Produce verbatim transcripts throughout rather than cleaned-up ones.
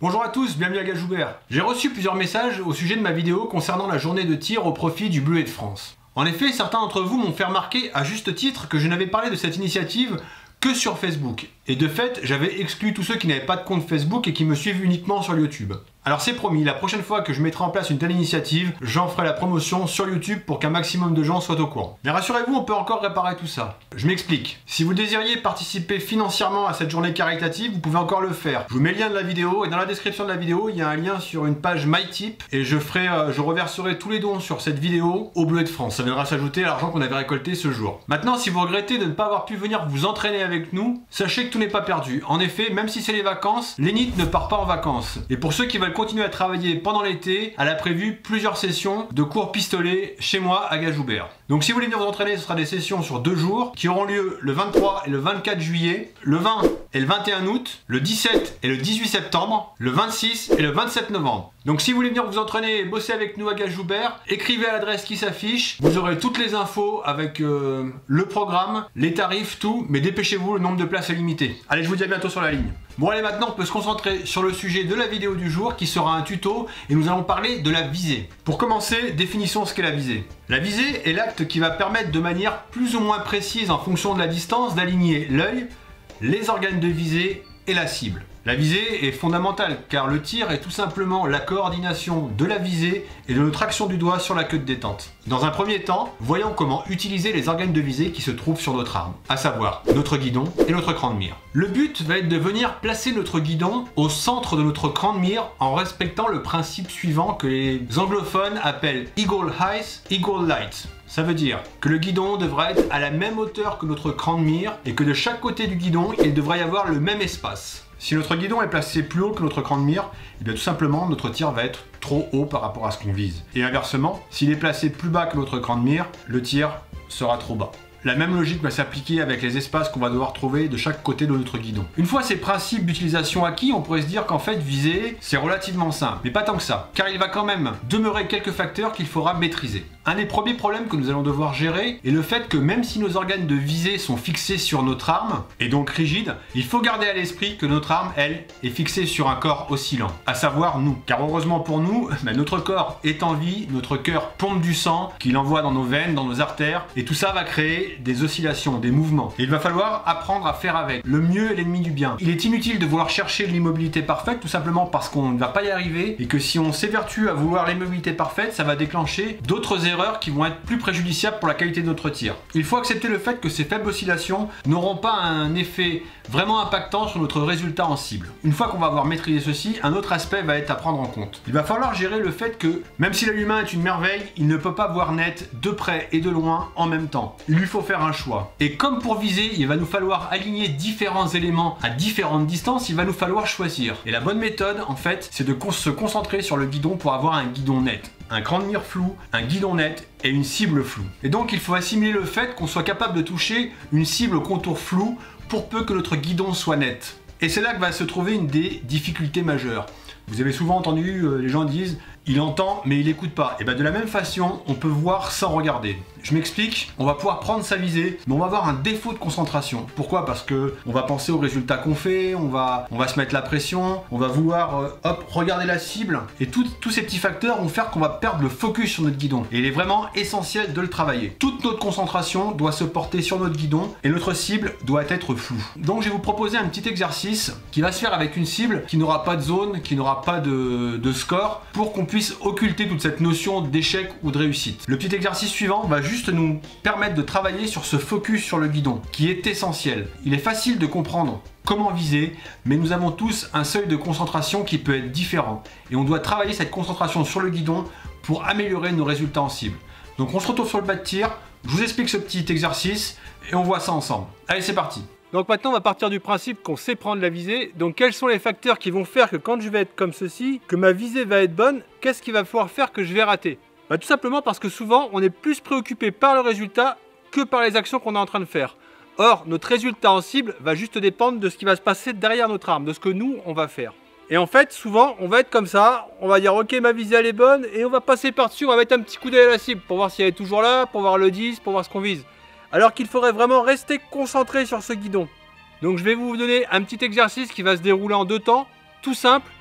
Bonjour à tous, bienvenue à Gajoubert. J'ai reçu plusieurs messages au sujet de ma vidéo concernant la journée de tir au profit du Bleuet de France. En effet, certains d'entre vous m'ont fait remarquer à juste titre que je n'avais parlé de cette initiative que sur Facebook. Et de fait, j'avais exclu tous ceux qui n'avaient pas de compte Facebook et qui me suivent uniquement sur YouTube. Alors c'est promis, la prochaine fois que je mettrai en place une telle initiative, j'en ferai la promotion sur YouTube pour qu'un maximum de gens soient au courant. Mais rassurez-vous, on peut encore réparer tout ça. Je m'explique. Si vous désiriez participer financièrement à cette journée caritative, vous pouvez encore le faire. Je vous mets le lien de la vidéo et dans la description de la vidéo, il y a un lien sur une page MyTip et je ferai, euh, je reverserai tous les dons sur cette vidéo au Bleuet de France. Ça viendra s'ajouter à l'argent qu'on avait récolté ce jour. Maintenant, si vous regrettez de ne pas avoir pu venir vous entraîner avec nous, sachez que tout n'est pas perdu. En effet, même si c'est les vacances, l'Enit ne part pas en vacances. Et pour ceux qui veulent continuer à travailler pendant l'été, elle a prévu plusieurs sessions de cours pistolet chez moi à Gajoubert. Donc si vous voulez venir vous entraîner, ce sera des sessions sur deux jours qui auront lieu le vingt-trois et le vingt-quatre juillet, le vingt et le vingt et un août, le dix-sept et le dix-huit septembre, le vingt-six et le vingt-sept novembre. Donc si vous voulez venir vous entraîner et bosser avec nous à Gajoubert, écrivez à l'adresse qui s'affiche, vous aurez toutes les infos avec euh, le programme, les tarifs, tout, mais dépêchez-vous, le nombre de places est limité. Allez, je vous dis à bientôt sur la ligne. Bon allez, maintenant on peut se concentrer sur le sujet de la vidéo du jour qui sera un tuto et nous allons parler de la visée. Pour commencer, définissons ce qu'est la visée. La visée est l'acte qui va permettre de manière plus ou moins précise en fonction de la distance d'aligner l'œil, les organes de visée et la cible. La visée est fondamentale car le tir est tout simplement la coordination de la visée et de notre action du doigt sur la queue de détente. Dans un premier temps, voyons comment utiliser les organes de visée qui se trouvent sur notre arme, à savoir notre guidon et notre cran de mire. Le but va être de venir placer notre guidon au centre de notre cran de mire en respectant le principe suivant que les anglophones appellent Eagle Eyes, Eagle Light. Ça veut dire que le guidon devra être à la même hauteur que notre cran de mire et que de chaque côté du guidon, il devra y avoir le même espace. Si notre guidon est placé plus haut que notre cran de mire, et bien tout simplement notre tir va être trop haut par rapport à ce qu'on vise. Et inversement, s'il est placé plus bas que notre cran de mire, le tir sera trop bas. La même logique va s'appliquer avec les espaces qu'on va devoir trouver de chaque côté de notre guidon. Une fois ces principes d'utilisation acquis, on pourrait se dire qu'en fait viser c'est relativement simple, mais pas tant que ça, car il va quand même demeurer quelques facteurs qu'il faudra maîtriser. Un des premiers problèmes que nous allons devoir gérer est le fait que même si nos organes de visée sont fixés sur notre arme, et donc rigides, il faut garder à l'esprit que notre arme, elle, est fixée sur un corps oscillant, à savoir nous. Car heureusement pour nous, bah, notre corps est en vie, notre cœur pompe du sang, qu'il envoie dans nos veines, dans nos artères, et tout ça va créer des oscillations, des mouvements. Et il va falloir apprendre à faire avec. Le mieux est l'ennemi du bien. Il est inutile de vouloir chercher l'immobilité parfaite, tout simplement parce qu'on ne va pas y arriver, et que si on s'évertue à vouloir l'immobilité parfaite, ça va déclencher d'autres erreurs qui vont être plus préjudiciables pour la qualité de notre tir. Il faut accepter le fait que ces faibles oscillations n'auront pas un effet vraiment impactant sur notre résultat en cible. Une fois qu'on va avoir maîtrisé ceci, un autre aspect va être à prendre en compte. Il va falloir gérer le fait que, même si l'œil humain est une merveille, il ne peut pas voir net de près et de loin en même temps. Il lui faut faire un choix. Et comme pour viser, il va nous falloir aligner différents éléments à différentes distances, il va nous falloir choisir. Et la bonne méthode, en fait, c'est de se concentrer sur le guidon pour avoir un guidon net. Un cran de mire flou, un guidon net et une cible floue. Et donc il faut assimiler le fait qu'on soit capable de toucher une cible au contour flou pour peu que notre guidon soit net. Et c'est là que va se trouver une des difficultés majeures. Vous avez souvent entendu euh, les gens disent « il entend mais il n'écoute pas ». Et bien de la même façon, on peut voir sans regarder. Je m'explique, on va pouvoir prendre sa visée, mais on va avoir un défaut de concentration. Pourquoi? Parce que on va penser aux résultats qu'on fait, on va, on va se mettre la pression, on va vouloir euh, hop, regarder la cible, et tout, tous ces petits facteurs vont faire qu'on va perdre le focus sur notre guidon. Et il est vraiment essentiel de le travailler. Toute notre concentration doit se porter sur notre guidon, et notre cible doit être floue. Donc je vais vous proposer un petit exercice qui va se faire avec une cible qui n'aura pas de zone, qui n'aura pas de, de score, pour qu'on puisse occulter toute cette notion d'échec ou de réussite. Le petit exercice suivant va juste nous permettre de travailler sur ce focus sur le guidon, qui est essentiel. Il est facile de comprendre comment viser, mais nous avons tous un seuil de concentration qui peut être différent. Et on doit travailler cette concentration sur le guidon pour améliorer nos résultats en cible. Donc on se retrouve sur le bas de tir, je vous explique ce petit exercice et on voit ça ensemble. Allez, c'est parti! Donc maintenant on va partir du principe qu'on sait prendre la visée. Donc quels sont les facteurs qui vont faire que quand je vais être comme ceci, que ma visée va être bonne, qu'est-ce qui va pouvoir faire que je vais rater? Bah, tout simplement parce que souvent on est plus préoccupé par le résultat que par les actions qu'on est en train de faire. Or notre résultat en cible va juste dépendre de ce qui va se passer derrière notre arme, de ce que nous on va faire. Et en fait souvent on va être comme ça, on va dire ok ma visée elle est bonne et on va passer par dessus, on va mettre un petit coup d'œil à la cible pour voir si elle est toujours là, pour voir le dix, pour voir ce qu'on vise. Alors qu'il faudrait vraiment rester concentré sur ce guidon. Donc je vais vous donner un petit exercice qui va se dérouler en deux temps, tout simple,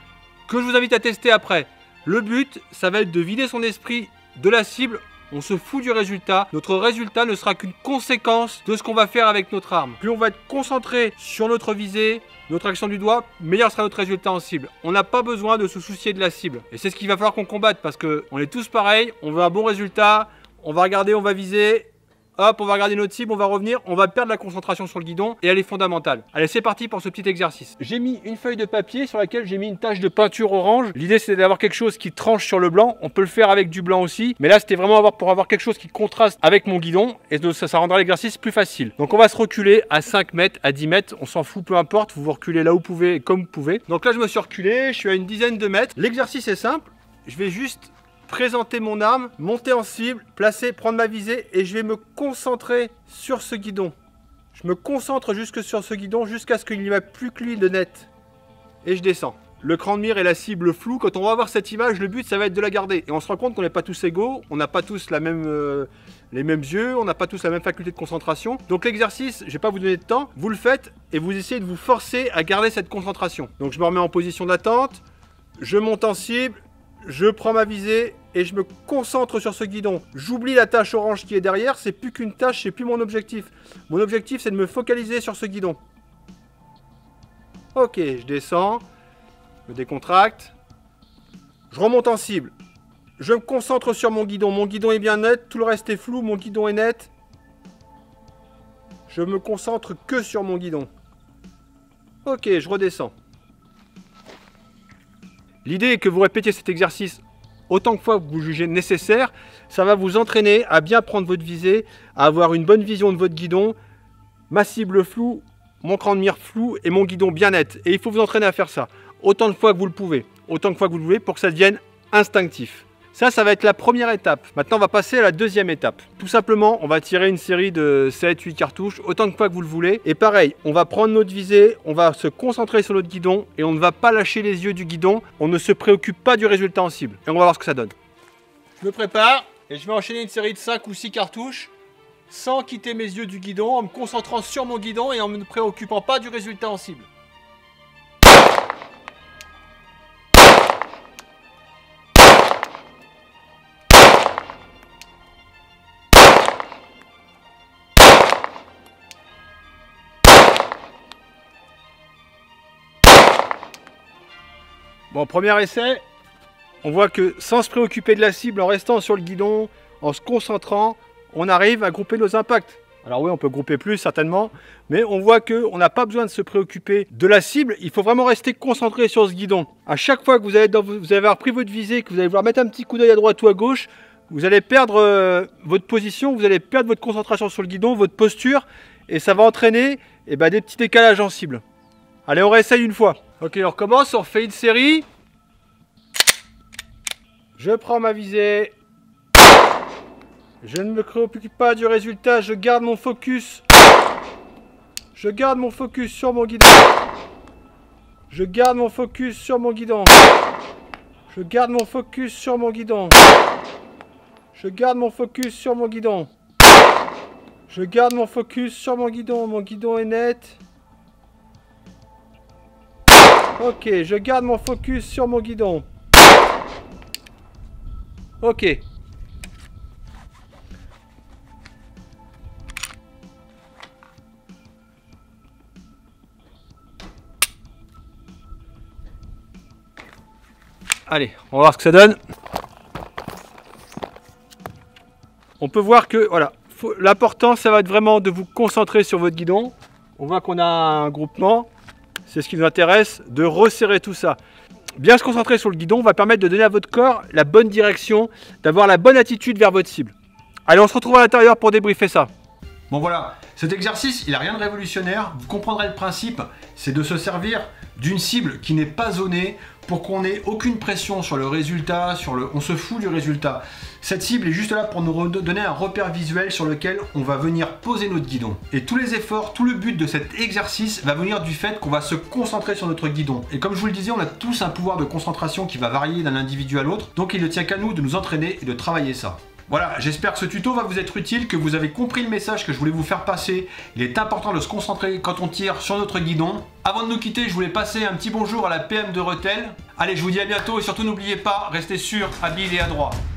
que je vous invite à tester après. Le but, ça va être de vider son esprit de la cible. On se fout du résultat. Notre résultat ne sera qu'une conséquence de ce qu'on va faire avec notre arme. Plus on va être concentré sur notre visée, notre action du doigt, meilleur sera notre résultat en cible. On n'a pas besoin de se soucier de la cible. Et c'est ce qu'il va falloir qu'on combatte parce qu'on est tous pareils. On veut un bon résultat. On va regarder, on va viser. Hop, on va regarder notre cible, on va revenir, on va perdre la concentration sur le guidon et elle est fondamentale. Allez, c'est parti pour ce petit exercice. J'ai mis une feuille de papier sur laquelle j'ai mis une tache de peinture orange. L'idée, c'est d'avoir quelque chose qui tranche sur le blanc. On peut le faire avec du blanc aussi, mais là, c'était vraiment avoir, pour avoir quelque chose qui contraste avec mon guidon et ça, ça rendra l'exercice plus facile. Donc, on va se reculer à cinq mètres, à dix mètres, on s'en fout, peu importe. Vous vous reculez là où vous pouvez et comme vous pouvez. Donc là, je me suis reculé, je suis à une dizaine de mètres. L'exercice est simple, je vais juste présenter mon arme, monter en cible, placer, prendre ma visée et je vais me concentrer sur ce guidon. Je me concentre jusque sur ce guidon jusqu'à ce qu'il n'y ait plus que lui de net. Et je descends. Le cran de mire et la cible floue, quand on va voir cette image, le but ça va être de la garder. Et on se rend compte qu'on n'est pas tous égaux, on n'a pas tous la même, euh, les mêmes yeux, on n'a pas tous la même faculté de concentration. Donc l'exercice, je ne vais pas vous donner de temps, vous le faites et vous essayez de vous forcer à garder cette concentration. Donc je me remets en position d'attente, je monte en cible, je prends ma visée et je me concentre sur ce guidon. J'oublie la tache orange qui est derrière, c'est plus qu'une tache, c'est plus mon objectif. Mon objectif, c'est de me focaliser sur ce guidon. Ok, je descends, je me décontracte, je remonte en cible. Je me concentre sur mon guidon. Mon guidon est bien net, tout le reste est flou, mon guidon est net. Je me concentre que sur mon guidon. Ok, je redescends. L'idée est que vous répétiez cet exercice autant de fois que vous jugez nécessaire. Ça va vous entraîner à bien prendre votre visée, à avoir une bonne vision de votre guidon, ma cible floue, mon cran de mire flou et mon guidon bien net. Et il faut vous entraîner à faire ça autant de fois que vous le pouvez, autant de fois que vous le voulez pour que ça devienne instinctif. Ça, ça va être la première étape. Maintenant, on va passer à la deuxième étape. Tout simplement, on va tirer une série de sept huit cartouches, autant de fois que vous le voulez. Et pareil, on va prendre notre visée, on va se concentrer sur notre guidon et on ne va pas lâcher les yeux du guidon. On ne se préoccupe pas du résultat en cible. Et on va voir ce que ça donne. Je me prépare et je vais enchaîner une série de cinq ou six cartouches sans quitter mes yeux du guidon, en me concentrant sur mon guidon et en ne me préoccupant pas du résultat en cible. Bon, premier essai, on voit que sans se préoccuper de la cible, en restant sur le guidon, en se concentrant, on arrive à grouper nos impacts. Alors oui, on peut grouper plus certainement, mais on voit qu'on n'a pas besoin de se préoccuper de la cible, il faut vraiment rester concentré sur ce guidon. À chaque fois que vous allez, dans, vous avez repris votre visée, que vous allez vouloir mettre un petit coup d'œil à droite ou à gauche, vous allez perdre euh, votre position, vous allez perdre votre concentration sur le guidon, votre posture, et ça va entraîner eh ben, des petits décalages en cible. Allez, on réessaye une fois. Ok, on recommence, on refait une série. Je prends ma visée. Je ne me préoccupe pas du résultat, je garde mon focus. Je garde mon focus sur mon guidon. Je garde mon focus sur mon guidon. Je garde mon focus sur mon guidon. Je garde mon focus sur mon guidon. Je garde mon focus sur mon guidon. Mon guidon est net. Ok, je garde mon focus sur mon guidon. Ok. Allez, on va voir ce que ça donne. On peut voir que, voilà, l'important, ça va être vraiment de vous concentrer sur votre guidon. On voit qu'on a un groupement. C'est ce qui nous intéresse, de resserrer tout ça. Bien se concentrer sur le guidon va permettre de donner à votre corps la bonne direction, d'avoir la bonne attitude vers votre cible. Allez, on se retrouve à l'intérieur pour débriefer ça. Bon voilà, cet exercice, il n'a rien de révolutionnaire. Vous comprendrez le principe, c'est de se servir d'une cible qui n'est pas zonée pour qu'on n'ait aucune pression sur le résultat, sur le... on se fout du résultat. Cette cible est juste là pour nous donner un repère visuel sur lequel on va venir poser notre guidon. Et tous les efforts, tout le but de cet exercice va venir du fait qu'on va se concentrer sur notre guidon. Et comme je vous le disais, on a tous un pouvoir de concentration qui va varier d'un individu à l'autre, donc il ne tient qu'à nous de nous entraîner et de travailler ça. Voilà, j'espère que ce tuto va vous être utile, que vous avez compris le message que je voulais vous faire passer. Il est important de se concentrer quand on tire sur notre guidon. Avant de nous quitter, je voulais passer un petit bonjour à la P M de Rethel. Allez, je vous dis à bientôt et surtout n'oubliez pas, restez sûr, habile et adroit.